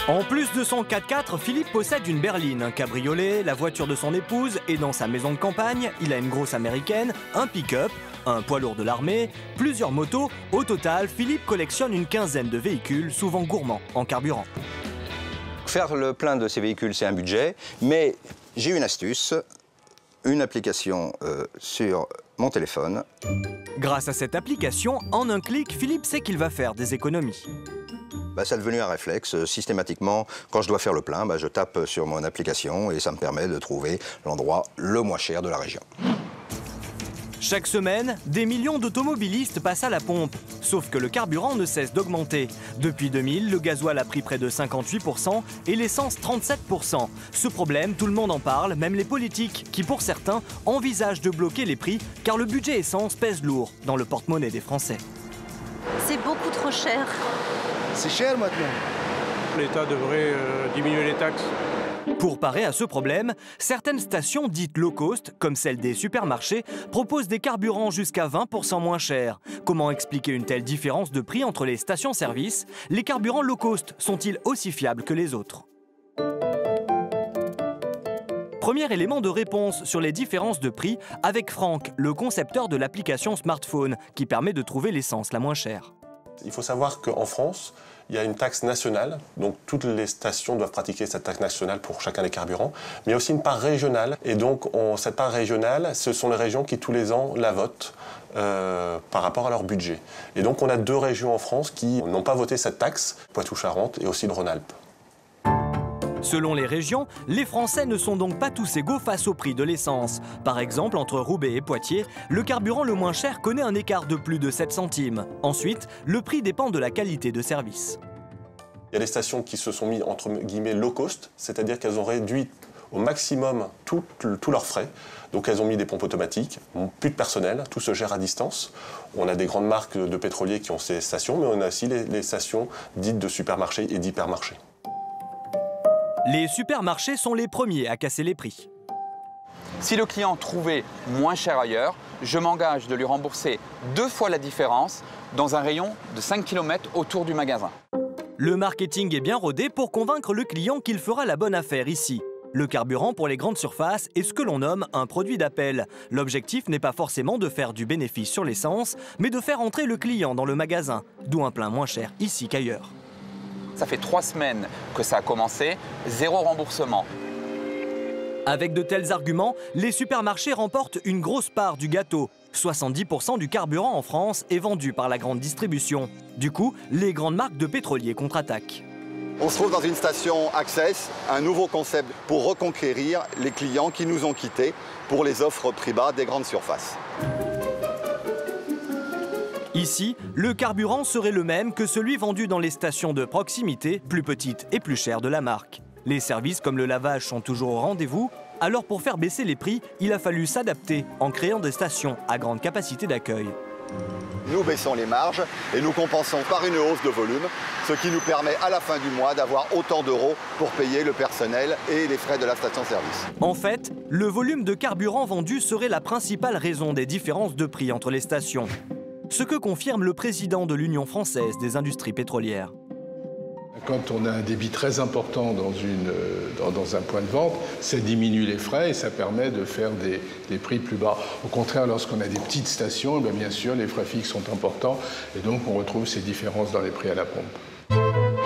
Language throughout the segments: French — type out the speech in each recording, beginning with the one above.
En plus de son 4x4, Philippe possède une berline, un cabriolet, la voiture de son épouse et dans sa maison de campagne, il a une grosse américaine, un pick-up, un poids lourd de l'armée, plusieurs motos. Au total, Philippe collectionne une quinzaine de véhicules, souvent gourmands en carburant. Faire le plein de ces véhicules, c'est un budget, mais j'ai une astuce, une application sur mon téléphone. Grâce à cette application, en un clic, Philippe sait qu'il va faire des économies. C'est devenu un réflexe. Systématiquement, quand je dois faire le plein, je tape sur mon application et ça me permet de trouver l'endroit le moins cher de la région. Chaque semaine, des millions d'automobilistes passent à la pompe. Sauf que le carburant ne cesse d'augmenter. Depuis 2000, le gasoil a pris près de 58% et l'essence 37%. Ce problème, tout le monde en parle, même les politiques, qui pour certains envisagent de bloquer les prix car le budget essence pèse lourd dans le porte-monnaie des Français. C'est beaucoup trop cher. C'est cher maintenant. L'État devrait diminuer les taxes. Pour parer à ce problème, certaines stations dites low cost, comme celle des supermarchés, proposent des carburants jusqu'à 20% moins chers. Comment expliquer une telle différence de prix entre les stations-service? Les carburants low cost sont-ils aussi fiables que les autres? Premier élément de réponse sur les différences de prix avec Franck, le concepteur de l'application smartphone, qui permet de trouver l'essence la moins chère. Il faut savoir qu'en France, il y a une taxe nationale, donc toutes les stations doivent pratiquer cette taxe nationale pour chacun des carburants, mais il y a aussi une part régionale, et donc cette part régionale, ce sont les régions qui tous les ans la votent par rapport à leur budget. Et donc on a 2 régions en France qui n'ont pas voté cette taxe, Poitou-Charentes et aussi le Rhône-Alpes. Selon les régions, les Français ne sont donc pas tous égaux face au prix de l'essence. Par exemple, entre Roubaix et Poitiers, le carburant le moins cher connaît un écart de plus de 7 centimes. Ensuite, le prix dépend de la qualité de service. Il y a des stations qui se sont mis entre guillemets low cost, c'est-à-dire qu'elles ont réduit au maximum tous leurs frais. Donc elles ont mis des pompes automatiques, plus de personnel, tout se gère à distance. On a des grandes marques de pétroliers qui ont ces stations, mais on a aussi les stations dites de supermarchés et d'hypermarchés. Les supermarchés sont les premiers à casser les prix. Si le client trouvait moins cher ailleurs, je m'engage de lui rembourser 2 fois la différence dans un rayon de 5 km autour du magasin. Le marketing est bien rodé pour convaincre le client qu'il fera la bonne affaire ici. Le carburant pour les grandes surfaces est ce que l'on nomme un produit d'appel. L'objectif n'est pas forcément de faire du bénéfice sur l'essence, mais de faire entrer le client dans le magasin, d'où un plein moins cher ici qu'ailleurs. Ça fait 3 semaines que ça a commencé, 0 remboursement. Avec de tels arguments, les supermarchés remportent une grosse part du gâteau. 70% du carburant en France est vendu par la grande distribution. Du coup, les grandes marques de pétroliers contre-attaquent. On se trouve dans une station Access, un nouveau concept pour reconquérir les clients qui nous ont quittés pour les offres prix bas des grandes surfaces. Ici, le carburant serait le même que celui vendu dans les stations de proximité, plus petites et plus chères de la marque. Les services comme le lavage sont toujours au rendez-vous, alors pour faire baisser les prix, il a fallu s'adapter en créant des stations à grande capacité d'accueil. Nous baissons les marges et nous compensons par une hausse de volume, ce qui nous permet à la fin du mois d'avoir autant d'euros pour payer le personnel et les frais de la station-service. En fait, le volume de carburant vendu serait la principale raison des différences de prix entre les stations. Ce que confirme le président de l'Union française des industries pétrolières. Quand on a un débit très important dans un point de vente, ça diminue les frais et ça permet de faire des prix plus bas. Au contraire, lorsqu'on a des petites stations, bien sûr, les frais fixes sont importants et donc on retrouve ces différences dans les prix à la pompe.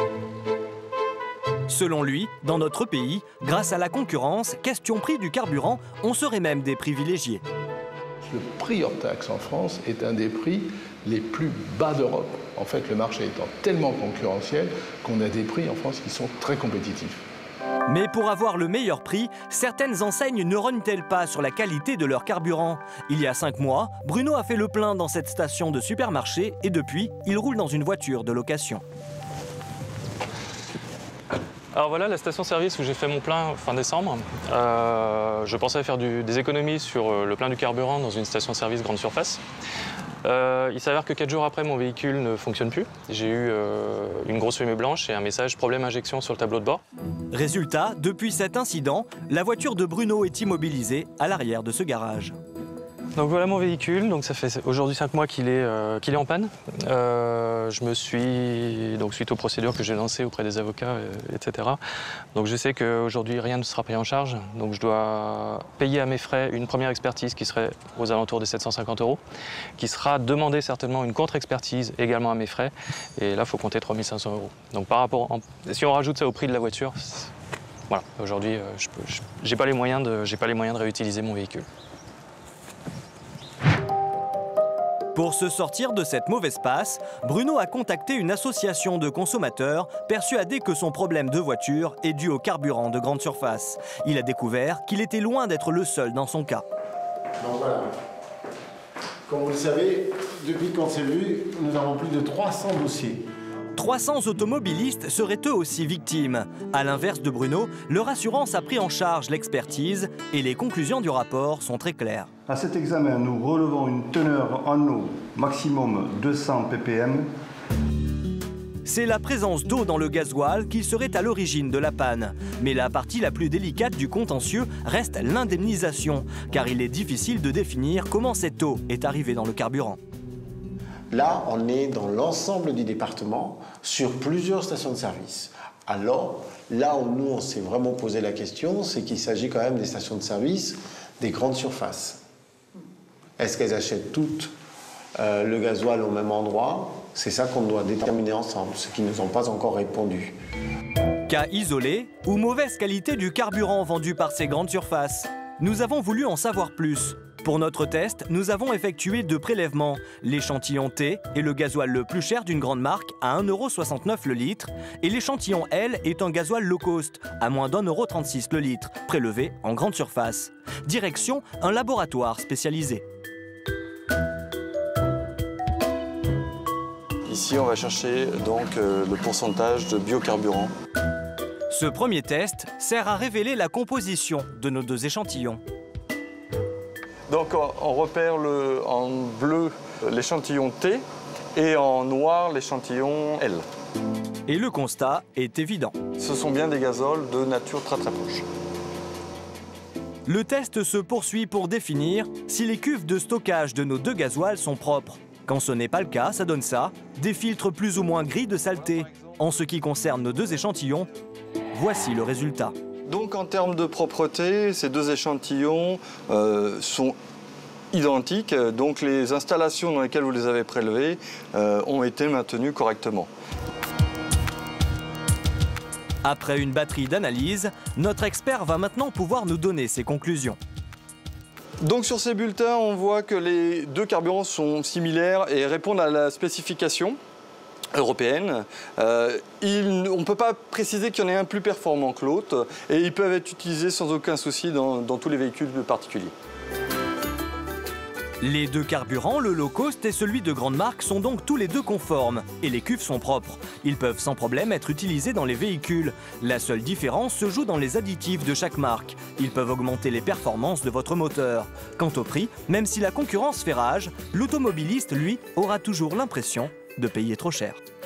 Selon lui, dans notre pays, grâce à la concurrence, question prix du carburant, on serait même des privilégiés. Le prix hors taxe en France est un des prix les plus bas d'Europe. En fait, le marché étant tellement concurrentiel qu'on a des prix en France qui sont très compétitifs. Mais pour avoir le meilleur prix, certaines enseignes ne rognent-elles pas sur la qualité de leur carburant? Il y a 5 mois, Bruno a fait le plein dans cette station de supermarché et depuis, il roule dans une voiture de location. Alors voilà la station-service où j'ai fait mon plein fin décembre. Je pensais faire des économies sur le plein du carburant dans une station-service grande surface. Il s'avère que 4 jours après, mon véhicule ne fonctionne plus. J'ai eu une grosse fumée blanche et un message « Problème injection » sur le tableau de bord. Résultat, depuis cet incident, la voiture de Bruno est immobilisée à l'arrière de ce garage. Donc voilà mon véhicule, donc ça fait aujourd'hui 5 mois qu'il est en panne. Je me suis, donc suite aux procédures que j'ai lancées auprès des avocats, etc. Donc je sais qu'aujourd'hui rien ne sera pris en charge, donc je dois payer à mes frais une première expertise qui serait aux alentours des 750 €, qui sera demandée certainement une contre-expertise également à mes frais, et là il faut compter 3 500 €. Donc par rapport, si on rajoute ça au prix de la voiture, voilà, aujourd'hui j'ai pas les moyens de réutiliser mon véhicule. Pour se sortir de cette mauvaise passe, Bruno a contacté une association de consommateurs persuadés que son problème de voiture est dû au carburant de grande surface. Il a découvert qu'il était loin d'être le seul dans son cas. Donc voilà. Comme vous le savez, depuis qu'on s'est vu, nous avons plus de 300 dossiers. 300 automobilistes seraient eux aussi victimes. À l'inverse de Bruno, leur assurance a pris en charge l'expertise et les conclusions du rapport sont très claires. À cet examen, nous relevons une teneur en eau maximum 200 ppm. C'est la présence d'eau dans le gasoil qui serait à l'origine de la panne. Mais la partie la plus délicate du contentieux reste l'indemnisation, car il est difficile de définir comment cette eau est arrivée dans le carburant. Là, on est dans l'ensemble du département, sur plusieurs stations de service. Alors, là où nous, on s'est vraiment posé la question, c'est qu'il s'agit quand même des stations de service des grandes surfaces. Est-ce qu'elles achètent toutes le gasoil au même endroit? C'est ça qu'on doit déterminer ensemble, ce qui ne nous ont pas encore répondu. Cas isolé ou mauvaise qualité du carburant vendu par ces grandes surfaces? Nous avons voulu en savoir plus. Pour notre test, nous avons effectué 2 prélèvements. L'échantillon T est le gasoil le plus cher d'une grande marque à 1,69 € le litre et l'échantillon L est un gasoil low cost à moins d'1,36 € le litre, prélevé en grande surface. Direction un laboratoire spécialisé. Ici, on va chercher donc le pourcentage de biocarburant. Ce premier test sert à révéler la composition de nos 2 échantillons. Donc on repère en bleu l'échantillon T et en noir l'échantillon L. Et le constat est évident. Ce sont bien des gazoles de nature très très proche. Le test se poursuit pour définir si les cuves de stockage de nos 2 gasoils sont propres. Quand ce n'est pas le cas, ça donne ça, des filtres plus ou moins gris de saleté. En ce qui concerne nos 2 échantillons, voici le résultat. Donc en termes de propreté, ces 2 échantillons sont identiques. Donc les installations dans lesquelles vous les avez prélevés ont été maintenues correctement. Après une batterie d'analyses, notre expert va maintenant pouvoir nous donner ses conclusions. Donc sur ces bulletins, on voit que les 2 carburants sont similaires et répondent à la spécification européenne. On ne peut pas préciser qu'il y en ait un plus performant que l'autre et ils peuvent être utilisés sans aucun souci dans tous les véhicules particuliers. Les 2 carburants, le low cost et celui de grande marque, sont donc tous les 2 conformes et les cuves sont propres. Ils peuvent sans problème être utilisés dans les véhicules. La seule différence se joue dans les additifs de chaque marque. Ils peuvent augmenter les performances de votre moteur. Quant au prix, même si la concurrence fait rage, l'automobiliste, lui, aura toujours l'impression de payer trop cher.